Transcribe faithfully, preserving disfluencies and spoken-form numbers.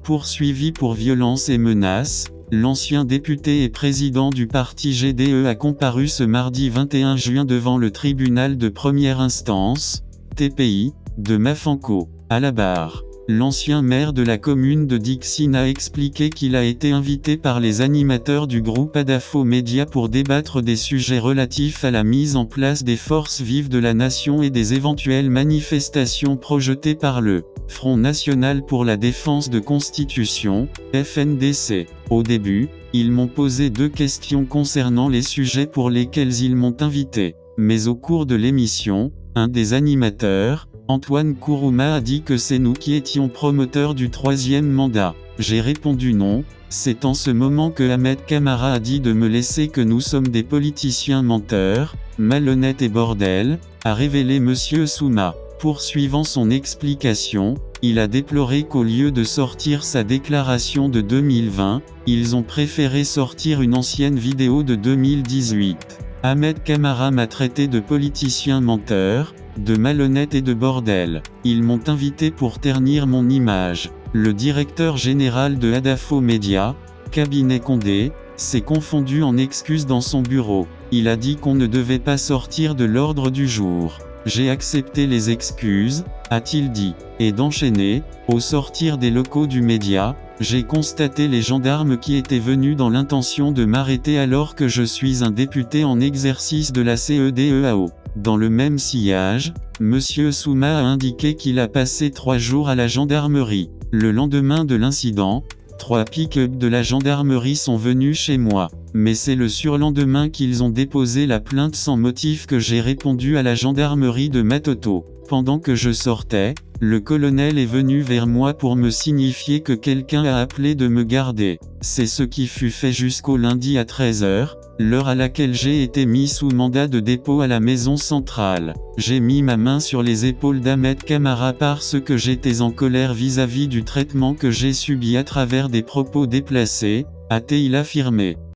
Poursuivi pour violence et menaces, l'ancien député et président du parti G D E a comparu ce mardi vingt et un juin devant le tribunal de première instance, T P I, de Mafanco, à la barre. L'ancien maire de la commune de Dixine a expliqué qu'il a été invité par les animateurs du groupe Adafo Média pour débattre des sujets relatifs à la mise en place des forces vives de la nation et des éventuelles manifestations projetées par le Front National pour la Défense de Constitution, F N D C. Au début, ils m'ont posé deux questions concernant les sujets pour lesquels ils m'ont invité. Mais au cours de l'émission, un des animateurs, Antoine Kourouma, a dit que c'est nous qui étions promoteurs du troisième mandat. J'ai répondu non. C'est en ce moment que Ahmed Camara a dit de me laisser que nous sommes des politiciens menteurs, malhonnêtes et bordel, a révélé Monsieur Souma. Poursuivant son explication, il a déploré qu'au lieu de sortir sa déclaration de deux mille vingt, ils ont préféré sortir une ancienne vidéo de deux mille dix-huit. Ahmed Camara m'a traité de politicien menteur, de malhonnête et de bordel. Ils m'ont invité pour ternir mon image. Le directeur général de Adafo Média, cabinet Condé, s'est confondu en excuses dans son bureau. Il a dit qu'on ne devait pas sortir de l'ordre du jour. J'ai accepté les excuses, a-t-il dit, et d'enchaîner. Au sortir des locaux du média, j'ai constaté les gendarmes qui étaient venus dans l'intention de m'arrêter alors que je suis un député en exercice de la C E D E A O. Dans le même sillage, Monsieur Souma a indiqué qu'il a passé trois jours à la gendarmerie. Le lendemain de l'incident, trois pick-up de la gendarmerie sont venus chez moi. Mais c'est le surlendemain qu'ils ont déposé la plainte sans motif que j'ai répondu à la gendarmerie de Matoto. Pendant que je sortais, le colonel est venu vers moi pour me signifier que quelqu'un a appelé de me garder. C'est ce qui fut fait jusqu'au lundi à treize heures, l'heure à laquelle j'ai été mis sous mandat de dépôt à la maison centrale. J'ai mis ma main sur les épaules d'Ahmed Camara parce que j'étais en colère vis-à-vis du traitement que j'ai subi à travers des propos déplacés, a-t-il affirmé.